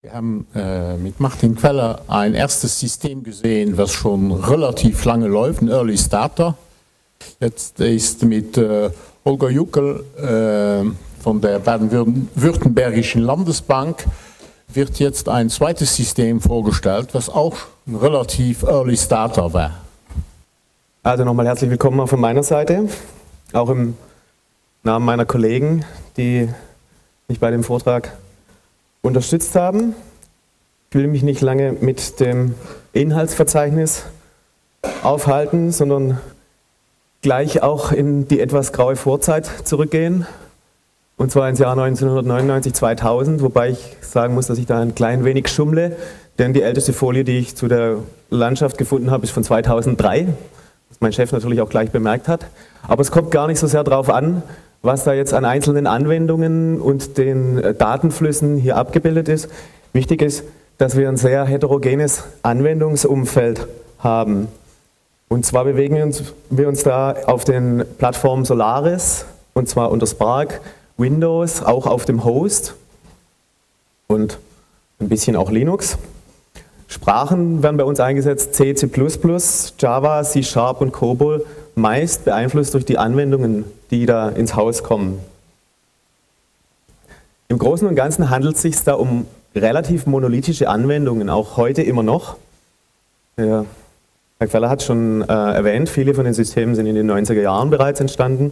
Wir haben mit Martin Queller ein erstes System gesehen, was schon relativ lange läuft, ein Early Starter. Jetzt ist mit Holger Juckel von der Baden-Württembergischen Landesbank wird jetzt ein zweites System vorgestellt, was auch ein relativ Early Starter war. Also nochmal herzlich willkommen auch von meiner Seite, auch im Namen meiner Kollegen, die mich bei dem Vortrag unterstützt haben. Ich will mich nicht lange mit dem Inhaltsverzeichnis aufhalten, sondern gleich auch in die etwas graue Vorzeit zurückgehen, und zwar ins Jahr 1999-2000, wobei ich sagen muss, dass ich da ein klein wenig schummle, denn die älteste Folie, die ich zu der Landschaft gefunden habe, ist von 2003, was mein Chef natürlich auch gleich bemerkt hat. Aber es kommt gar nicht so sehr darauf an, was da jetzt an einzelnen Anwendungen und den Datenflüssen hier abgebildet ist. Wichtig ist, dass wir ein sehr heterogenes Anwendungsumfeld haben. Und zwar bewegen wir uns da auf den Plattformen Solaris, und zwar unter Spark, Windows, auch auf dem Host und ein bisschen auch Linux. Sprachen werden bei uns eingesetzt C, C++, Java, C# und COBOL, meist beeinflusst durch die Anwendungen, die da ins Haus kommen. Im Großen und Ganzen handelt es sich da um relativ monolithische Anwendungen, auch heute immer noch. Ja, Herr Queller hat schon erwähnt, viele von den Systemen sind in den 90er Jahren bereits entstanden,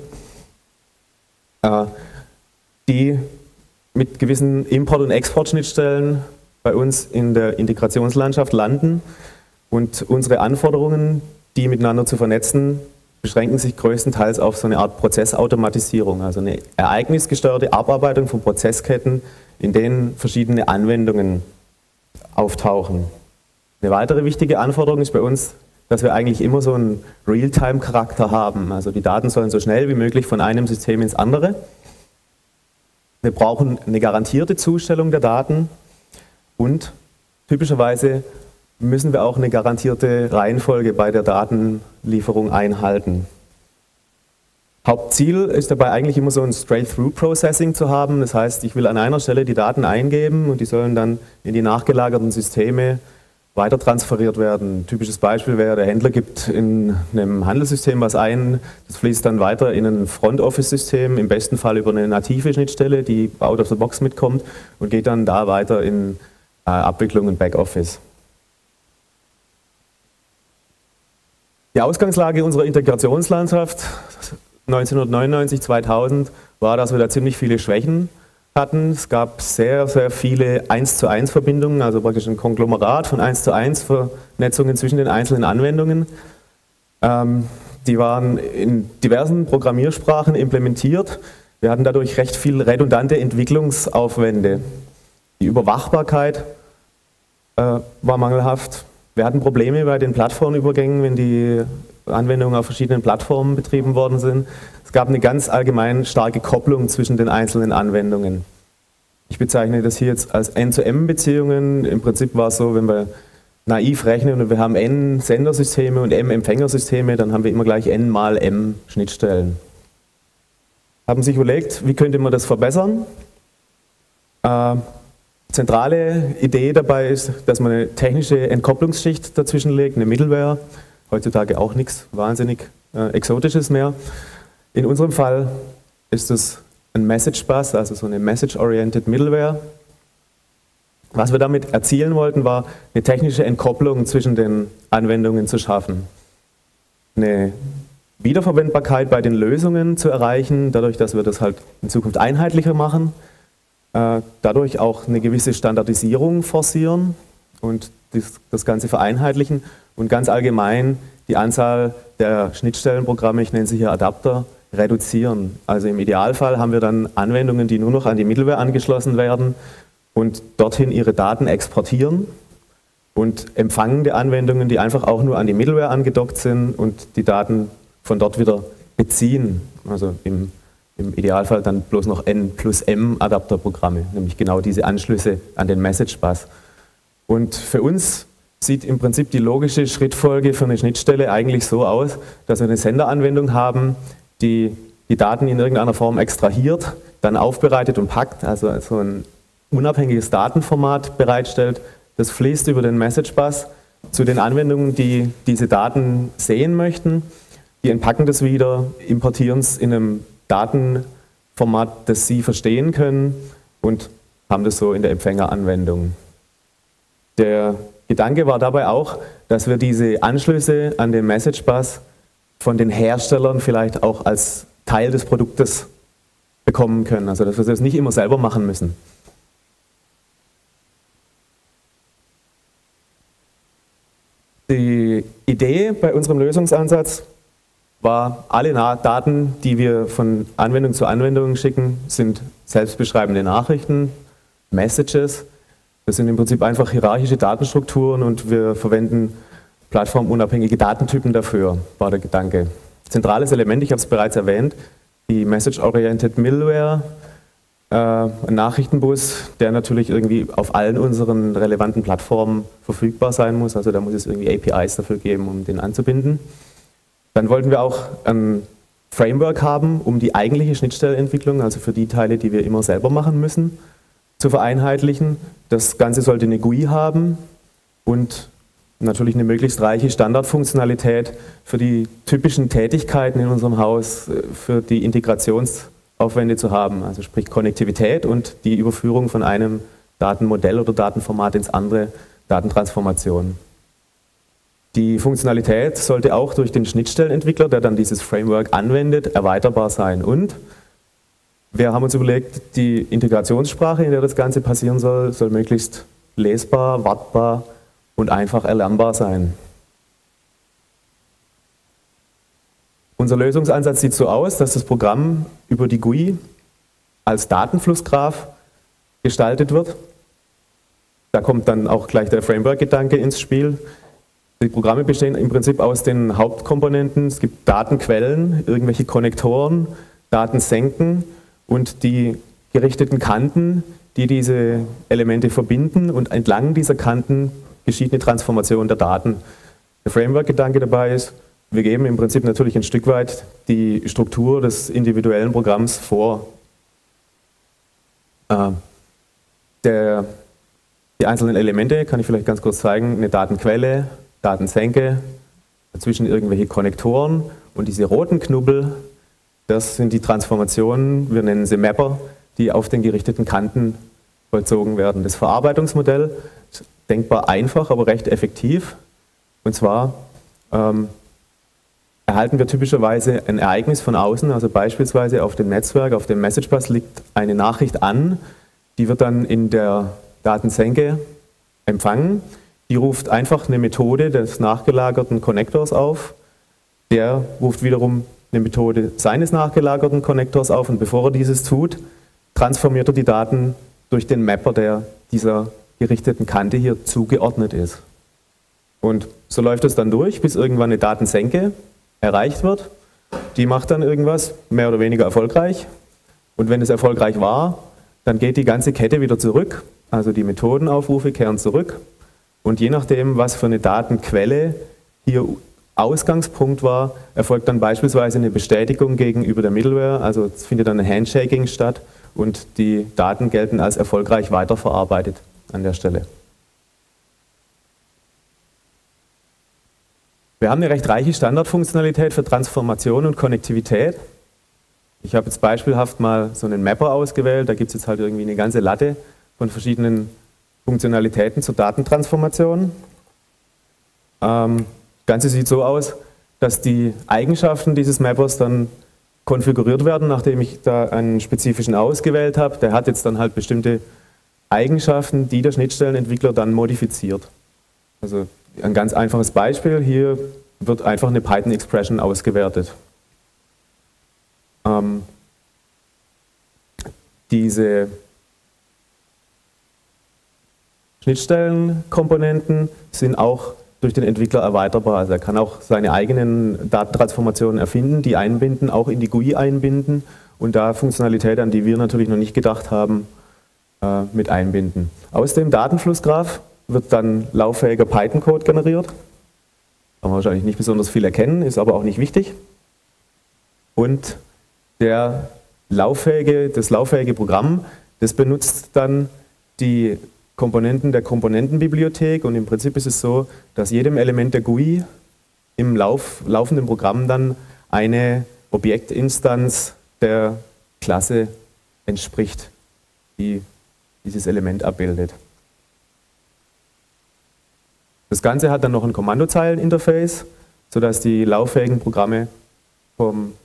die mit gewissen Import- und Exportschnittstellen bei uns in der Integrationslandschaft landen, und unsere Anforderungen, die miteinander zu vernetzen, beschränken sich größtenteils auf so eine Art Prozessautomatisierung, also eine ereignisgesteuerte Abarbeitung von Prozessketten, in denen verschiedene Anwendungen auftauchen. Eine weitere wichtige Anforderung ist bei uns, dass wir eigentlich immer so einen Realtime-Charakter haben, also die Daten sollen so schnell wie möglich von einem System ins andere. Wir brauchen eine garantierte Zustellung der Daten und typischerweise müssen wir auch eine garantierte Reihenfolge bei der Datenlieferung einhalten. Hauptziel ist dabei eigentlich immer so ein Straight-Through-Processing zu haben. Das heißt, ich will an einer Stelle die Daten eingeben und die sollen dann in die nachgelagerten Systeme weiter transferiert werden. Ein typisches Beispiel wäre, der Händler gibt in einem Handelssystem was ein, das fließt dann weiter in ein Front-Office-System, im besten Fall über eine native Schnittstelle, die out of the box mitkommt, und geht dann da weiter in Abwicklung und Backoffice. Die Ausgangslage unserer Integrationslandschaft 1999-2000 war, dass wir da ziemlich viele Schwächen hatten. Es gab sehr, sehr viele 1:1 Verbindungen, also praktisch ein Konglomerat von 1:1 Vernetzungen zwischen den einzelnen Anwendungen. Die waren in diversen Programmiersprachen implementiert. Wir hatten dadurch recht viel redundante Entwicklungsaufwände. Die Überwachbarkeit war mangelhaft. Wir hatten Probleme bei den Plattformübergängen, wenn die Anwendungen auf verschiedenen Plattformen betrieben worden sind. Es gab eine ganz allgemein starke Kopplung zwischen den einzelnen Anwendungen. Ich bezeichne das hier jetzt als N-zu-M-Beziehungen. Im Prinzip war es so, wenn wir naiv rechnen und wir haben N Sendersysteme und M Empfängersysteme, dann haben wir immer gleich N mal M Schnittstellen. Haben sich überlegt, wie könnte man das verbessern? Zentrale Idee dabei ist, dass man eine technische Entkopplungsschicht dazwischen legt, eine Middleware. Heutzutage auch nichts wahnsinnig Exotisches mehr. In unserem Fall ist es ein Message Bus, also so eine Message-Oriented Middleware. Was wir damit erzielen wollten, war eine technische Entkopplung zwischen den Anwendungen zu schaffen. Eine Wiederverwendbarkeit bei den Lösungen zu erreichen, dadurch, dass wir das halt in Zukunft einheitlicher machen. Dadurch auch eine gewisse Standardisierung forcieren und das Ganze vereinheitlichen und ganz allgemein die Anzahl der Schnittstellenprogramme, ich nenne sie hier Adapter, reduzieren. Also im Idealfall haben wir dann Anwendungen, die nur noch an die Middleware angeschlossen werden und dorthin ihre Daten exportieren, und empfangende Anwendungen, die einfach auch nur an die Middleware angedockt sind und die Daten von dort wieder beziehen. Also im Idealfall dann bloß noch N+M Adapterprogramme, nämlich genau diese Anschlüsse an den Message Bus. Und für uns sieht im Prinzip die logische Schrittfolge für eine Schnittstelle eigentlich so aus, dass wir eine Senderanwendung haben, die die Daten in irgendeiner Form extrahiert, dann aufbereitet und packt, also so ein unabhängiges Datenformat bereitstellt. Das fließt über den Message Bus zu den Anwendungen, die diese Daten sehen möchten. Die entpacken das wieder, importieren es in einem Datenformat, das sie verstehen können und haben das so in der Empfängeranwendung. Der Gedanke war dabei auch, dass wir diese Anschlüsse an den Message Bus von den Herstellern vielleicht auch als Teil des Produktes bekommen können, also dass wir das nicht immer selber machen müssen. Die Idee bei unserem Lösungsansatz war, alle Daten, die wir von Anwendung zu Anwendung schicken, sind selbstbeschreibende Nachrichten, Messages. Das sind im Prinzip einfach hierarchische Datenstrukturen und wir verwenden plattformunabhängige Datentypen dafür, war der Gedanke. Zentrales Element, ich habe es bereits erwähnt, die Message-Oriented Middleware, ein Nachrichtenbus, der natürlich irgendwie auf allen unseren relevanten Plattformen verfügbar sein muss, also da muss es irgendwie APIs dafür geben, um den anzubinden. Dann wollten wir auch ein Framework haben, um die eigentliche Schnittstellenentwicklung, also für die Teile, die wir immer selber machen müssen, zu vereinheitlichen. Das Ganze sollte eine GUI haben und natürlich eine möglichst reiche Standardfunktionalität für die typischen Tätigkeiten in unserem Haus, für die Integrationsaufwände zu haben, also sprich Konnektivität und die Überführung von einem Datenmodell oder Datenformat ins andere, Datentransformation. Die Funktionalität sollte auch durch den Schnittstellenentwickler, der dann dieses Framework anwendet, erweiterbar sein. Und wir haben uns überlegt, die Integrationssprache, in der das Ganze passieren soll, soll möglichst lesbar, wartbar und einfach erlernbar sein. Unser Lösungsansatz sieht so aus, dass das Programm über die GUI als Datenflussgraph gestaltet wird. Da kommt dann auch gleich der Framework-Gedanke ins Spiel. Die Programme bestehen im Prinzip aus den Hauptkomponenten. Es gibt Datenquellen, irgendwelche Konnektoren, Datensenken und die gerichteten Kanten, die diese Elemente verbinden, und entlang dieser Kanten geschieht eine Transformation der Daten. Der Framework-Gedanke dabei ist, wir geben im Prinzip natürlich ein Stück weit die Struktur des individuellen Programms vor. Die einzelnen Elemente kann ich vielleicht ganz kurz zeigen. Eine Datenquelle, Datensenke, dazwischen irgendwelche Konnektoren und diese roten Knubbel, das sind die Transformationen, wir nennen sie Mapper, die auf den gerichteten Kanten vollzogen werden. Das Verarbeitungsmodell ist denkbar einfach, aber recht effektiv. Und zwar erhalten wir typischerweise ein Ereignis von außen, also beispielsweise auf dem Netzwerk, auf dem Message Bus liegt eine Nachricht an, die wird dann in der Datensenke empfangen. Die ruft einfach eine Methode des nachgelagerten Konnektors auf. Der ruft wiederum eine Methode seines nachgelagerten Konnektors auf und bevor er dieses tut, transformiert er die Daten durch den Mapper, der dieser gerichteten Kante hier zugeordnet ist. Und so läuft es dann durch, bis irgendwann eine Datensenke erreicht wird. Die macht dann irgendwas, mehr oder weniger erfolgreich. Und wenn es erfolgreich war, dann geht die ganze Kette wieder zurück. Also die Methodenaufrufe kehren zurück. Und je nachdem, was für eine Datenquelle hier Ausgangspunkt war, erfolgt dann beispielsweise eine Bestätigung gegenüber der Middleware. Also es findet dann ein Handshaking statt und die Daten gelten als erfolgreich weiterverarbeitet an der Stelle. Wir haben eine recht reiche Standardfunktionalität für Transformation und Konnektivität. Ich habe jetzt beispielhaft mal so einen Mapper ausgewählt, da gibt es jetzt halt irgendwie eine ganze Latte von verschiedenen Funktionalitäten zur Datentransformation. Das Ganze sieht so aus, dass die Eigenschaften dieses Mappers dann konfiguriert werden, nachdem ich da einen spezifischen ausgewählt habe. Der hat jetzt dann halt bestimmte Eigenschaften, die der Schnittstellenentwickler dann modifiziert. Also ein ganz einfaches Beispiel, hier wird einfach eine Python-Expression ausgewertet. Diese Schnittstellenkomponenten sind auch durch den Entwickler erweiterbar. Also er kann auch seine eigenen Datentransformationen erfinden, die einbinden, auch in die GUI einbinden und da Funktionalität, an die wir natürlich noch nicht gedacht haben, mit einbinden. Aus dem Datenflussgraph wird dann lauffähiger Python-Code generiert. Kann man wahrscheinlich nicht besonders viel erkennen, ist aber auch nicht wichtig. Und das lauffähige Programm, das benutzt dann die Komponenten der Komponentenbibliothek und im Prinzip ist es so, dass jedem Element der GUI im laufenden Programm dann eine Objektinstanz der Klasse entspricht, die dieses Element abbildet. Das Ganze hat dann noch ein Kommandozeileninterface, sodass die lauffähigen Programme vom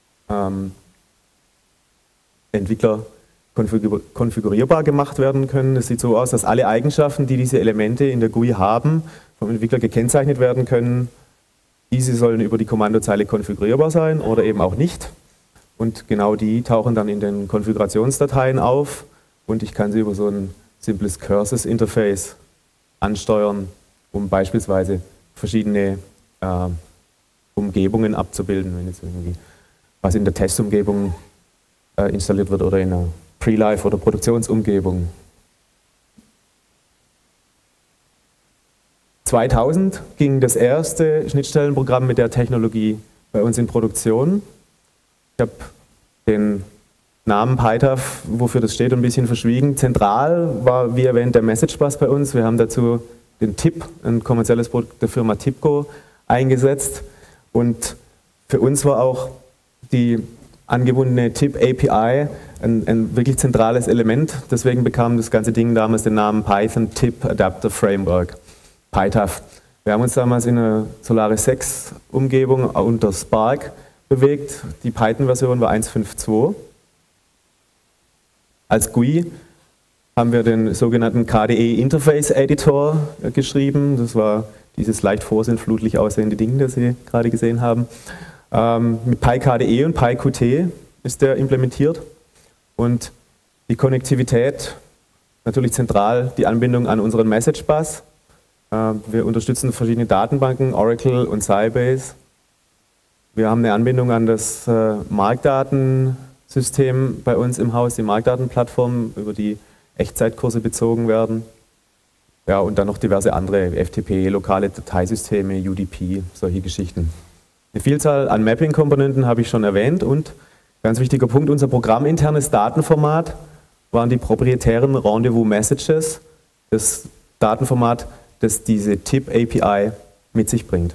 Entwickler konfigurierbar gemacht werden können. Es sieht so aus, dass alle Eigenschaften, die diese Elemente in der GUI haben, vom Entwickler gekennzeichnet werden können. Diese sollen über die Kommandozeile konfigurierbar sein oder eben auch nicht. Und genau die tauchen dann in den Konfigurationsdateien auf und ich kann sie über so ein simples Curses-Interface ansteuern, um beispielsweise verschiedene Umgebungen abzubilden, wenn jetzt irgendwie was in der Testumgebung installiert wird oder in einer Pre-Live- oder Produktionsumgebung. 2000 ging das erste Schnittstellenprogramm mit der Technologie bei uns in Produktion. Ich habe den Namen PyTaf, wofür das steht, ein bisschen verschwiegen. Zentral war, wie erwähnt, der Message Bus bei uns. Wir haben dazu den TIP, ein kommerzielles Produkt der Firma TIPCO, eingesetzt. Und für uns war auch die angebundene TIP API ein wirklich zentrales Element. Deswegen bekam das ganze Ding damals den Namen Python TIP Adapter Framework, PyTaf. Wir haben uns damals in einer Solaris 6 Umgebung unter Spark bewegt. Die Python-Version war 1.5.2. Als GUI haben wir den sogenannten KDE Interface Editor geschrieben. Das war dieses leicht vorsinnflutlich aussehende Ding, das Sie gerade gesehen haben. Mit PyKDE und PyQt ist der implementiert und die Konnektivität, natürlich zentral die Anbindung an unseren Message Bus. Wir unterstützen verschiedene Datenbanken, Oracle und Sybase. Wir haben eine Anbindung an das Marktdatensystem bei uns im Haus, die Marktdatenplattform, über die Echtzeitkurse bezogen werden. Ja, und dann noch diverse andere FTP, lokale Dateisysteme, UDP, solche Geschichten. Eine Vielzahl an Mapping-Komponenten habe ich schon erwähnt und ganz wichtiger Punkt, unser programminternes Datenformat waren die proprietären Rendezvous-Messages, das Datenformat, das diese TIP-API mit sich bringt.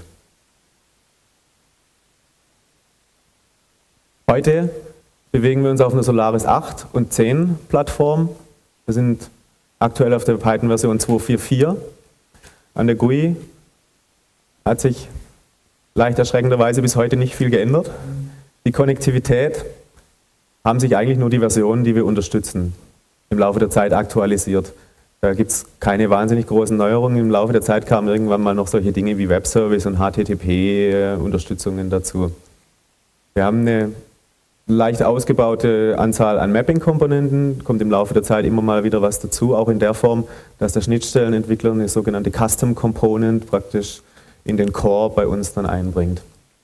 Heute bewegen wir uns auf einer Solaris 8 und 10 Plattform. Wir sind aktuell auf der Python-Version 2.4.4. An der GUI hat sich leicht erschreckenderweise bis heute nicht viel geändert. Die Konnektivität haben sich eigentlich nur die Versionen, die wir unterstützen, im Laufe der Zeit aktualisiert. Da gibt es keine wahnsinnig großen Neuerungen. Im Laufe der Zeit kamen irgendwann mal noch solche Dinge wie Webservice und HTTP-Unterstützungen dazu. Wir haben eine leicht ausgebaute Anzahl an Mapping-Komponenten, kommt im Laufe der Zeit immer mal wieder was dazu, auch in der Form, dass der Schnittstellenentwickler eine sogenannte Custom Component praktisch in den Core bei uns dann einbringt.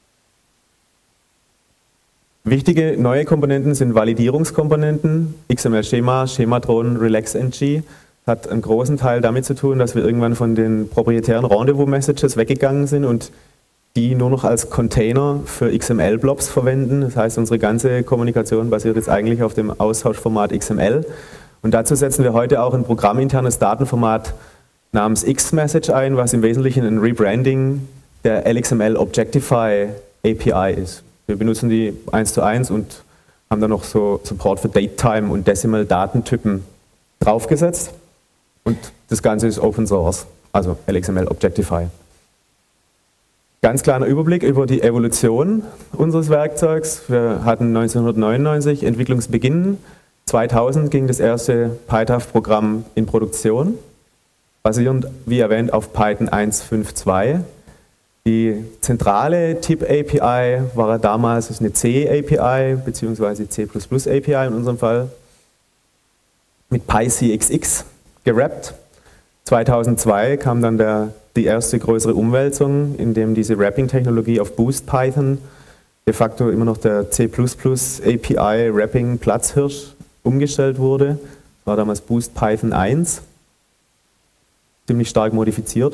Wichtige neue Komponenten sind Validierungskomponenten, XML-Schema, Schematron, RelaxNG. Hat einen großen Teil damit zu tun, dass wir irgendwann von den proprietären Rendezvous-Messages weggegangen sind und die nur noch als Container für XML-Blobs verwenden. Das heißt, unsere ganze Kommunikation basiert jetzt eigentlich auf dem Austauschformat XML. Und dazu setzen wir heute auch ein programminternes Datenformat namens Xmessage ein, was im Wesentlichen ein Rebranding der LXML Objectify API ist. Wir benutzen die 1:1 und haben dann noch so Support für Datetime und Decimal Datentypen draufgesetzt. Und das Ganze ist Open Source, also LXML Objectify. Ganz kleiner Überblick über die Evolution unseres Werkzeugs. Wir hatten 1999 Entwicklungsbeginn, 2000 ging das erste PyTaf-Programm in Produktion, basierend, wie erwähnt, auf Python 1.5.2. Die zentrale TIP-API war damals eine C-API bzw. C++-API in unserem Fall, mit PyCXX gerappt. 2002 kam dann die erste größere Umwälzung, in dem diese Wrapping-Technologie auf Boost Python, de facto immer noch der C++ API Wrapping Platzhirsch, umgestellt wurde. Das war damals Boost Python 1, ziemlich stark modifiziert.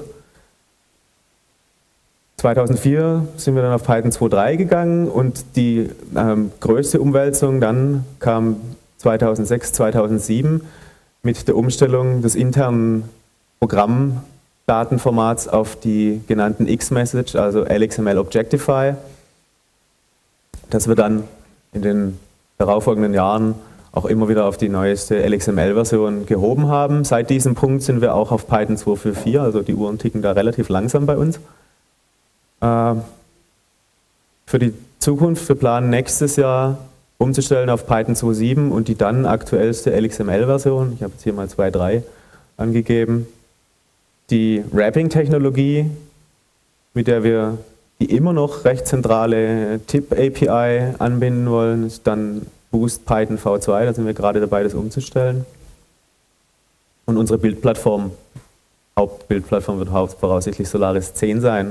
2004 sind wir dann auf Python 2.3 gegangen und die größte Umwälzung dann kam 2006, 2007 mit der Umstellung des internen Programmdatenformats auf die genannten X-Message, also LXML Objectify, dass wir dann in den darauffolgenden Jahren auch immer wieder auf die neueste LXML-Version gehoben haben. Seit diesem Punkt sind wir auch auf Python 2.4.4, also die Uhren ticken da relativ langsam bei uns. Für die Zukunft, wir planen nächstes Jahr umzustellen auf Python 2.7 und die dann aktuellste LXML-Version, ich habe jetzt hier mal 2.3 angegeben, die Wrapping-Technologie, mit der wir die immer noch recht zentrale TIP-API anbinden wollen, ist dann Boost Python V2, da sind wir gerade dabei, das umzustellen. Und unsere Bildplattform, Hauptbildplattform wird voraussichtlich Solaris 10 sein.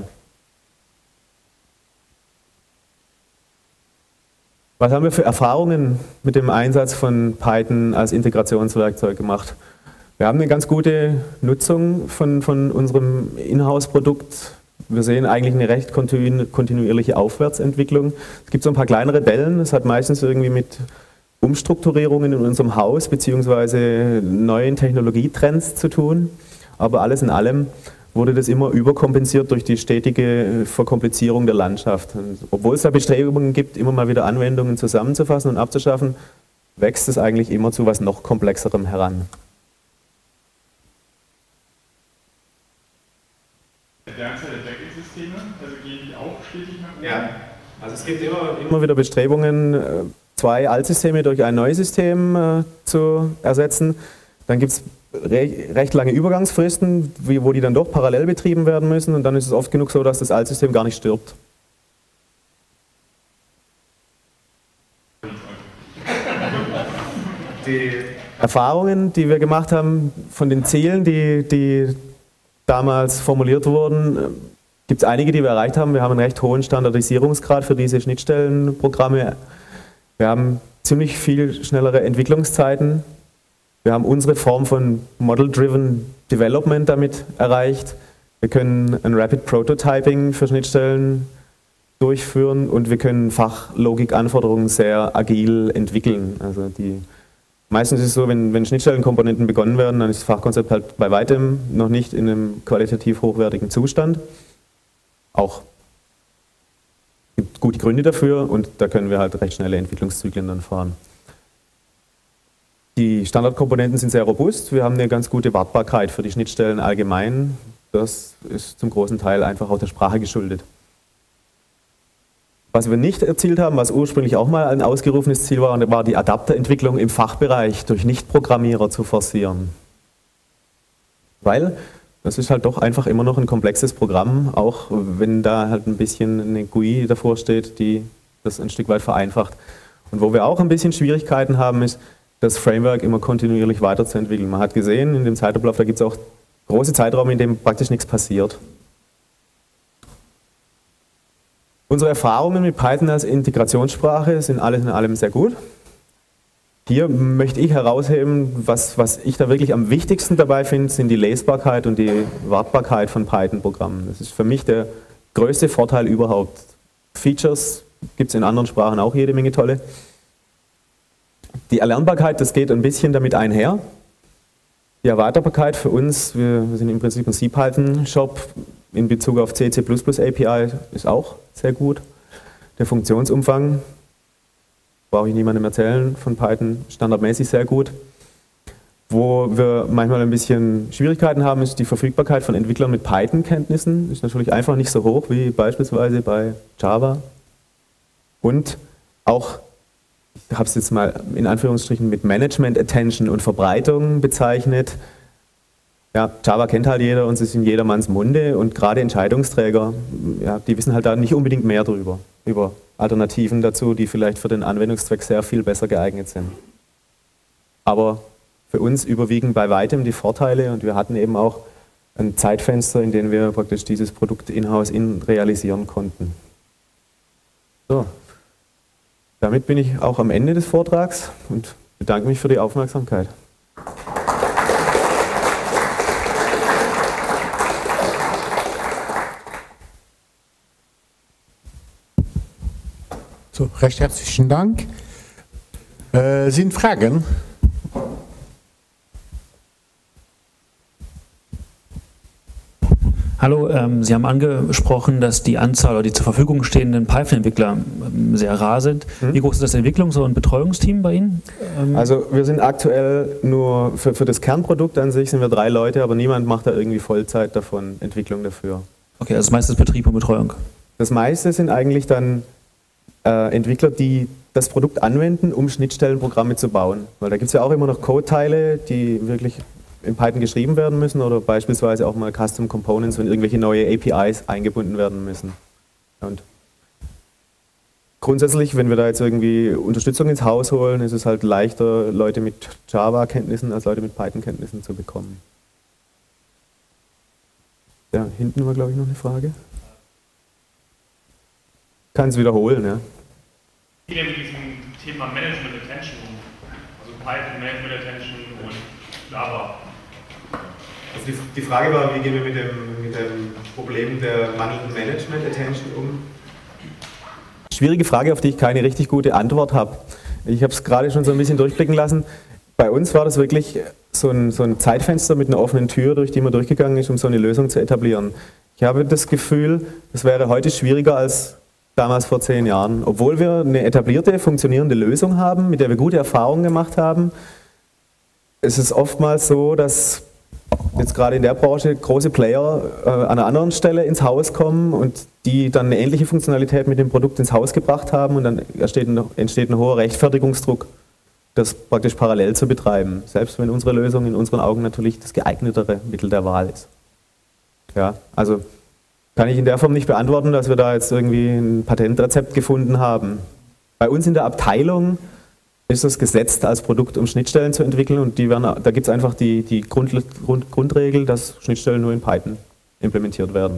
Was haben wir für Erfahrungen mit dem Einsatz von Python als Integrationswerkzeug gemacht? Wir haben eine ganz gute Nutzung von unserem Inhouse-Produkt. Wir sehen eigentlich eine recht kontinuierliche Aufwärtsentwicklung. Es gibt so ein paar kleinere Wellen, das hat meistens irgendwie mit Umstrukturierungen in unserem Haus bzw. neuen Technologietrends zu tun. Aber alles in allem wurde das immer überkompensiert durch die stetige Verkomplizierung der Landschaft. Und obwohl es da Bestrebungen gibt, immer mal wieder Anwendungen zusammenzufassen und abzuschaffen, wächst es eigentlich immer zu was noch Komplexerem heran. Der Anzahl der Backend-Systeme, also gehen die auch stetig nach oben? Ja, also es gibt immer wieder Bestrebungen, zwei Altsysteme durch ein neues System zu ersetzen. Dann gibt es recht lange Übergangsfristen, wo die dann doch parallel betrieben werden müssen und dann ist es oft genug so, dass das Altsystem gar nicht stirbt. Die Erfahrungen, die wir gemacht haben von den Zielen, die damals formuliert wurden, gibt es einige, die wir erreicht haben. Wir haben einen recht hohen Standardisierungsgrad für diese Schnittstellenprogramme. Wir haben ziemlich viel schnellere Entwicklungszeiten. Wir haben unsere Form von Model-Driven Development damit erreicht. Wir können ein Rapid Prototyping für Schnittstellen durchführen und wir können Fachlogik-Anforderungen sehr agil entwickeln. Also meistens ist es so, wenn Schnittstellenkomponenten begonnen werden, dann ist das Fachkonzept halt bei weitem noch nicht in einem qualitativ hochwertigen Zustand. Auch gibt gute Gründe dafür und da können wir halt recht schnelle Entwicklungszyklen dann fahren. Die Standardkomponenten sind sehr robust, wir haben eine ganz gute Wartbarkeit für die Schnittstellen allgemein. Das ist zum großen Teil einfach auch der Sprache geschuldet. Was wir nicht erzielt haben, was ursprünglich auch mal ein ausgerufenes Ziel war, war die Adapterentwicklung im Fachbereich durch Nicht-Programmierer zu forcieren. Weil das ist halt doch einfach immer noch ein komplexes Programm, auch wenn da halt ein bisschen eine GUI davor steht, die das ein Stück weit vereinfacht. Und wo wir auch ein bisschen Schwierigkeiten haben, ist, das Framework immer kontinuierlich weiterzuentwickeln. Man hat gesehen, in dem Zeitablauf, da gibt es auch große Zeitraum, in dem praktisch nichts passiert. Unsere Erfahrungen mit Python als Integrationssprache sind alles in allem sehr gut. Hier möchte ich herausheben, was ich da wirklich am wichtigsten dabei finde, sind die Lesbarkeit und die Wartbarkeit von Python-Programmen. Das ist für mich der größte Vorteil überhaupt. Features gibt es in anderen Sprachen auch jede Menge tolle. Die Erlernbarkeit, das geht ein bisschen damit einher. Die Erweiterbarkeit für uns, wir sind im Prinzip ein CPython-Shop in Bezug auf C++ API, ist auch sehr gut. Der Funktionsumfang, brauche ich niemandem erzählen, von Python standardmäßig sehr gut. Wo wir manchmal ein bisschen Schwierigkeiten haben, ist die Verfügbarkeit von Entwicklern mit Python-Kenntnissen. Ist natürlich einfach nicht so hoch wie beispielsweise bei Java. Und auch, ich habe es jetzt mal in Anführungsstrichen mit Management Attention und Verbreitung bezeichnet. Ja, Java kennt halt jeder und es ist in jedermanns Munde und gerade Entscheidungsträger, ja, die wissen halt da nicht unbedingt mehr drüber, über Alternativen dazu, die vielleicht für den Anwendungszweck sehr viel besser geeignet sind. Aber für uns überwiegen bei weitem die Vorteile und wir hatten eben auch ein Zeitfenster, in dem wir praktisch dieses Produkt in-house realisieren konnten. So. Damit bin ich auch am Ende des Vortrags und bedanke mich für die Aufmerksamkeit. So, recht herzlichen Dank. Sind Fragen? Hallo, Sie haben angesprochen, dass die Anzahl oder die zur Verfügung stehenden Python-Entwickler sehr rar sind. Wie groß ist das Entwicklungs- und Betreuungsteam bei Ihnen? Also wir sind aktuell nur, für das Kernprodukt an sich sind wir 3 Leute, aber niemand macht da irgendwie Vollzeit davon, Entwicklung dafür. Okay, also das meiste ist Betrieb und Betreuung. Das meiste sind eigentlich dann Entwickler, die das Produkt anwenden, um Schnittstellenprogramme zu bauen. Weil da gibt es ja auch immer noch Code-Teile, die wirklich in Python geschrieben werden müssen oder beispielsweise auch mal Custom Components, wenn irgendwelche neue APIs eingebunden werden müssen. Und grundsätzlich, wenn wir da jetzt irgendwie Unterstützung ins Haus holen, ist es halt leichter, Leute mit Java-Kenntnissen als Leute mit Python-Kenntnissen zu bekommen. Ja, hinten war, glaube ich, noch eine Frage. Kann es wiederholen, ja. Wie geht ihr mit diesem Thema Management Attention um? Also Python, Management Attention und Java. Also die Frage war, wie gehen wir mit dem Problem der mangelnden Management Attention um? Schwierige Frage, auf die ich keine richtig gute Antwort habe. Ich habe es gerade schon so ein bisschen durchblicken lassen. Bei uns war das wirklich so ein Zeitfenster mit einer offenen Tür, durch die man durchgegangen ist, um so eine Lösung zu etablieren. Ich habe das Gefühl, es wäre heute schwieriger als damals vor 10 Jahren. Obwohl wir eine etablierte, funktionierende Lösung haben, mit der wir gute Erfahrungen gemacht haben, ist es oftmals so, dass jetzt gerade in der Branche große Player an einer anderen Stelle ins Haus kommen und die dann eine ähnliche Funktionalität mit dem Produkt ins Haus gebracht haben und dann entsteht ein hoher Rechtfertigungsdruck, das praktisch parallel zu betreiben, selbst wenn unsere Lösung in unseren Augen natürlich das geeignetere Mittel der Wahl ist. Ja, also kann ich in der Form nicht beantworten, dass wir da jetzt irgendwie ein Patentrezept gefunden haben. Bei uns in der Abteilung ist es gesetzt als Produkt, um Schnittstellen zu entwickeln und da gibt es einfach die Grundregel, dass Schnittstellen nur in Python implementiert werden.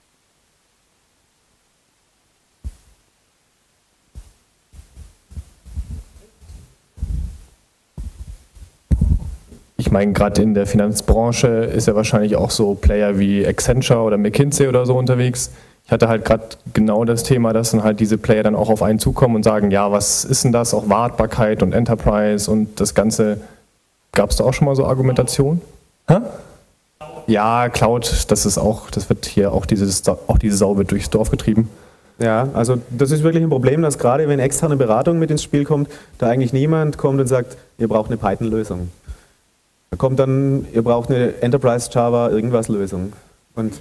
Ich meine, gerade in der Finanzbranche ist ja wahrscheinlich auch so Player wie Accenture oder McKinsey oder so unterwegs. Ich hatte halt gerade genau das Thema, dass dann halt diese Player dann auch auf einen zukommen und sagen, ja, was ist denn das, auch Wartbarkeit und Enterprise und das Ganze. Gab es da auch schon mal so Argumentation? Hä? Ja, Cloud, das wird hier auch diese Sau wird durchs Dorf getrieben. Ja, also das ist wirklich ein Problem, dass gerade wenn externe Beratung mit ins Spiel kommt, da eigentlich niemand kommt und sagt, ihr braucht eine Python-Lösung. Da kommt dann, ihr braucht eine Enterprise Java irgendwas Lösung. Und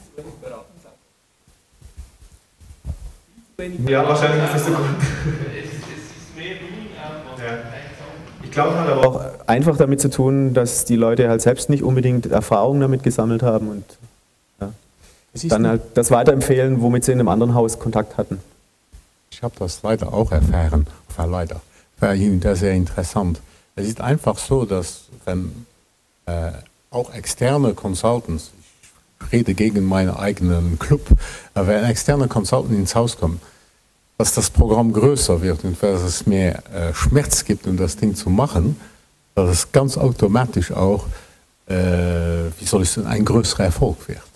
ja, wahrscheinlich ist das so gut. Ich glaube, hat aber auch einfach damit zu tun, dass die Leute halt selbst nicht unbedingt Erfahrung damit gesammelt haben und ja, dann halt das weiterempfehlen, womit sie in einem anderen Haus Kontakt hatten. Ich habe das leider auch erfahren. War sehr interessant. Es ist einfach so, dass wenn auch externe Consultants, ich rede gegen meinen eigenen Club, aber wenn externe Consultants ins Haus kommen, dass das Programm größer wird und dass es mehr Schmerz gibt, um das Ding zu machen, dass es ganz automatisch auch, ein größerer Erfolg wird.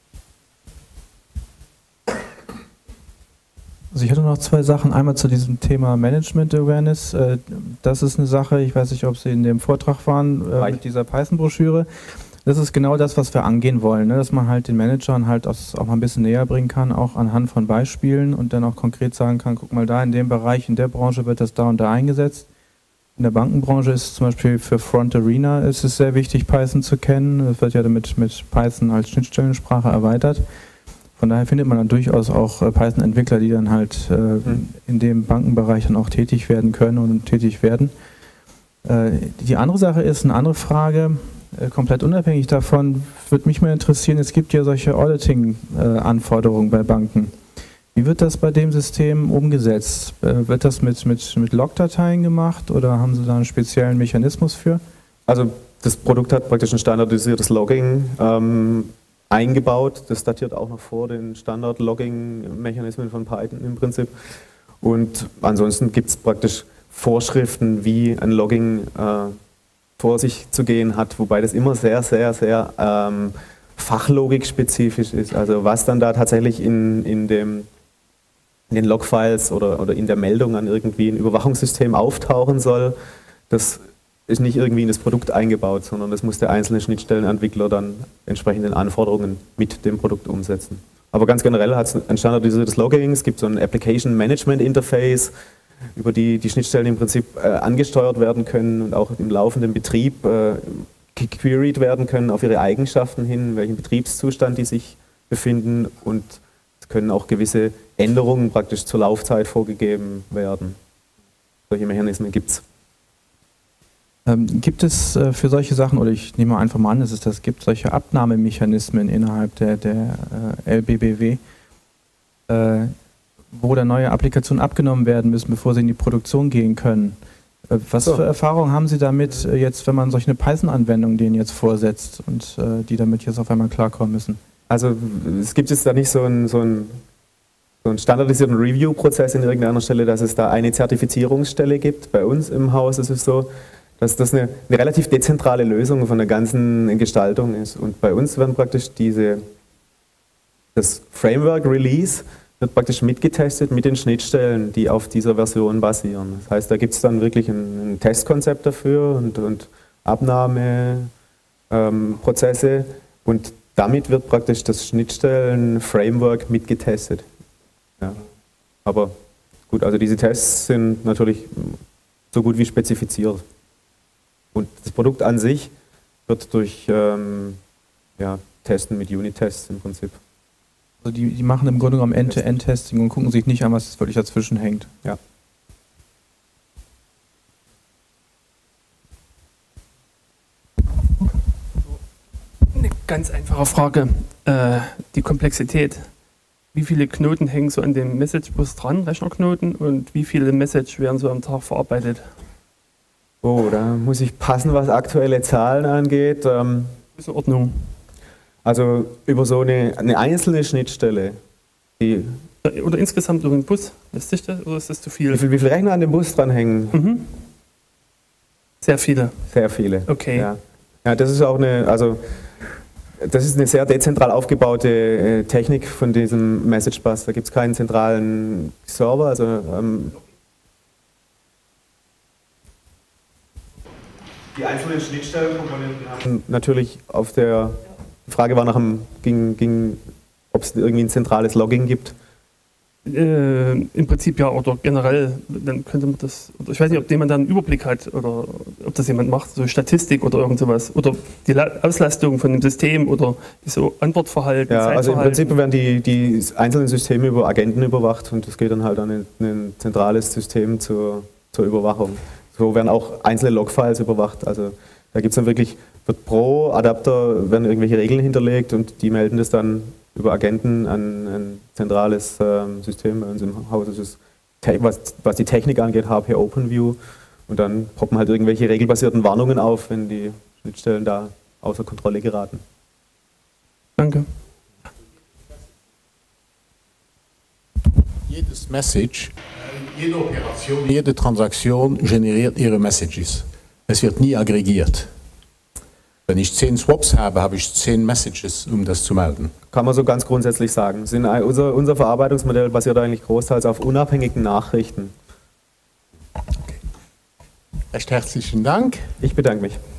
Also ich hatte noch 2 Sachen. Einmal zu diesem Thema Management Awareness. Das ist eine Sache, ich weiß nicht, ob Sie in dem Vortrag waren, mit dieser Python-Broschüre. Das ist genau das, was wir angehen wollen, ne? Dass man halt den Managern halt auch mal ein bisschen näher bringen kann, auch anhand von Beispielen und dann auch konkret sagen kann, guck mal da in dem Bereich, in der Branche wird das da und da eingesetzt. In der Bankenbranche ist es zum Beispiel für Front Arena ist es sehr wichtig, Python zu kennen. Das wird ja mit Python als Schnittstellensprache erweitert. Von daher findet man dann durchaus auch Python-Entwickler, die dann halt in dem Bankenbereich dann auch tätig werden können und tätig werden. Die andere Sache ist, eine andere Frage, komplett unabhängig davon, würde mich mal interessieren, es gibt ja solche Auditing-Anforderungen bei Banken. Wie wird das bei dem System umgesetzt? Wird das mit Logdateien gemacht oder haben Sie da einen speziellen Mechanismus für? Also das Produkt hat praktisch ein standardisiertes Logging eingebaut. Das datiert auch noch vor den Standard-Logging-Mechanismen von Python im Prinzip. Und ansonsten gibt es praktisch Vorschriften, wie ein Logging vor sich zu gehen hat, wobei das immer sehr, sehr, sehr fachlogik-spezifisch ist. Also was dann da tatsächlich in den Logfiles oder in der Meldung an irgendwie ein Überwachungssystem auftauchen soll, das ist nicht irgendwie in das Produkt eingebaut, sondern das muss der einzelne Schnittstellenentwickler dann entsprechenden Anforderungen mit dem Produkt umsetzen. Aber ganz generell hat es ein standardisiertes Logging, es gibt so ein Application Management Interface, über die Schnittstellen im Prinzip angesteuert werden können und auch im laufenden Betrieb gequeried werden können auf ihre Eigenschaften hin, in welchem Betriebszustand die sich befinden, und es können auch gewisse Änderungen praktisch zur Laufzeit vorgegeben werden. Solche Mechanismen gibt es. Gibt es für solche Sachen, oder ich nehme einfach mal an, dass es das gibt, solche Abnahmemechanismen innerhalb der LBBW, wo dann neue Applikationen abgenommen werden müssen, bevor sie in die Produktion gehen können? Was für Erfahrungen haben Sie damit jetzt, wenn man solche eine Python-Anwendung denen jetzt vorsetzt und die damit jetzt auf einmal klarkommen müssen? Also es gibt jetzt da nicht so einen standardisierten Review-Prozess in irgendeiner Stelle, dass es da eine Zertifizierungsstelle gibt. Bei uns im Haus ist es so, dass das eine relativ dezentrale Lösung von der ganzen Gestaltung ist. Und bei uns werden praktisch das Framework-Release wird praktisch mitgetestet mit den Schnittstellen, die auf dieser Version basieren. Das heißt, da gibt es dann wirklich ein Testkonzept dafür und Abnahmeprozesse, und damit wird praktisch das Schnittstellen-Framework mitgetestet. Ja. Aber gut, also diese Tests sind natürlich so gut wie spezifiziert. Und das Produkt an sich wird durch Testen mit Unit-Tests im Prinzip. Also die machen im Grunde genommen End-to-End-Testing und gucken sich nicht an, was wirklich dazwischen hängt. Ja. Eine ganz einfache Frage. Die Komplexität. Wie viele Knoten hängen so an dem Message-Bus dran, Rechnerknoten, und wie viele Message werden so am Tag verarbeitet? Oh, da muss ich passen, was aktuelle Zahlen angeht. Ist in Ordnung. Also über so eine einzelne Schnittstelle. Oder insgesamt über den Bus, lässt sich das, oder ist das zu viel? Wie viele Rechner an dem Bus dranhängen? Mhm. Sehr viele. Sehr viele. Okay. Ja, das ist auch das ist eine sehr dezentral aufgebaute Technik von diesem Message Bus. Da gibt es keinen zentralen Server. Also, die einzelnen Schnittstellenkomponenten haben natürlich die Frage war ob es irgendwie ein zentrales Logging gibt. Im Prinzip ja, oder generell, dann könnte man das, ich weiß nicht, ob jemand da einen Überblick hat oder ob das jemand macht, so Statistik oder irgend sowas, oder die Auslastung von dem System oder so Antwortverhalten, Ja, Zeitverhalten. also im Prinzip werden die einzelnen Systeme über Agenten überwacht, und es geht dann halt an ein zentrales System zur Überwachung. So werden auch einzelne Logfiles überwacht, also da gibt es dann wirklich, wird pro Adapter werden irgendwelche Regeln hinterlegt, und die melden das dann über Agenten an ein zentrales System bei uns im Haus. Das ist, was die Technik angeht, HP OpenView, und dann poppen halt irgendwelche regelbasierten Warnungen auf, wenn die Schnittstellen da außer Kontrolle geraten. Danke. Jedes Message, jede Operation, jede Transaktion generiert ihre Messages. Es wird nie aggregiert. Wenn ich 10 Swaps habe, habe ich 10 Messages, um das zu melden. Kann man so ganz grundsätzlich sagen. Unser Verarbeitungsmodell basiert eigentlich großteils auf unabhängigen Nachrichten. Okay. Recht herzlichen Dank. Ich bedanke mich.